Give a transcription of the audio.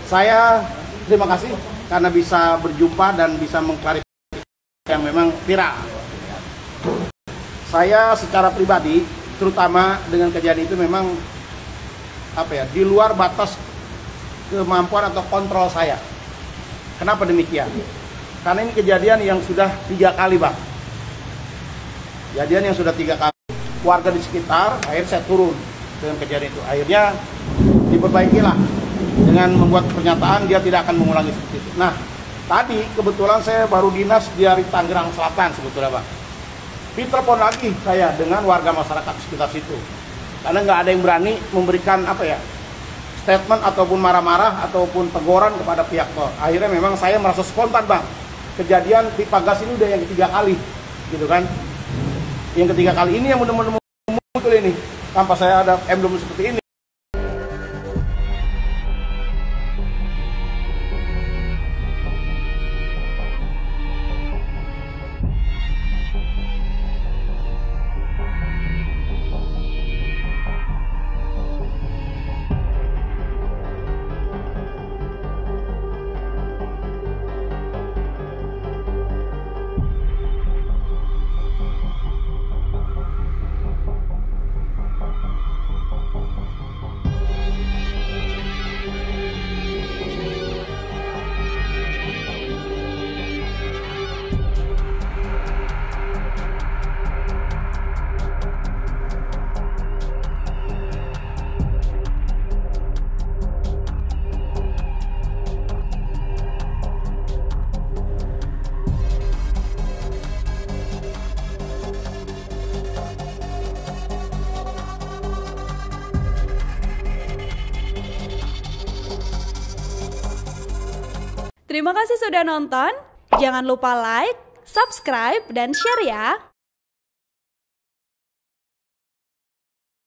Saya terima kasih karena bisa berjumpa dan bisa mengklarifikasi yang memang viral. Saya secara pribadi, terutama dengan kejadian itu memang di luar batas kemampuan atau kontrol saya. Kenapa demikian? Karena ini kejadian yang sudah 3 kali, Bang. Kejadian yang sudah 3 kali. Warga di sekitar, akhirnya saya turun dengan kejadian itu. Akhirnya diperbaikilah dengan membuat pernyataan dia tidak akan mengulangi seperti itu. Nah, tadi kebetulan saya baru dinas di Tangerang Selatan sebetulnya, Bang. Ditelepon lagi saya dengan warga masyarakat di sekitar situ. Karena nggak ada yang berani memberikan statement ataupun marah-marah ataupun teguran kepada pihak tol. Akhirnya memang saya merasa spontan, Bang. Kejadian pipa gas ini udah yang ketiga kali, gitu kan? Yang ketiga kali ini yang benar-benar muncul ini. Tanpa saya ada emblem seperti ini. Terima kasih sudah nonton. Jangan lupa like, subscribe, dan share ya.